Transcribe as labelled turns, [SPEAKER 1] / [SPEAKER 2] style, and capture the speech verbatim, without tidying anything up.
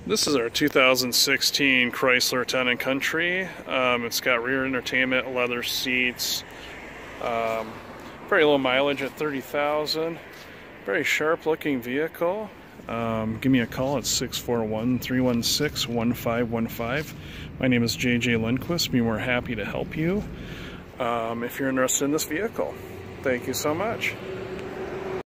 [SPEAKER 1] This is our two thousand sixteen Chrysler Town and Country. Um, it's got rear entertainment, leather seats, um, very low mileage at thirty thousand. Very sharp looking vehicle. Um, give me a call at six four one, three one six, one five one five. My name is J J Lundquist. Be more happy to help you um, if you're interested in this vehicle. Thank you so much.